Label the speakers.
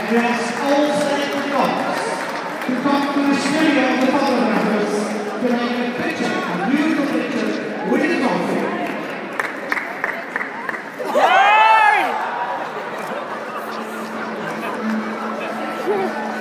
Speaker 1: And we ask all selected dogs to come to the studio of the photographers to make a picture, a beautiful picture with the trophy.
Speaker 2: Yay!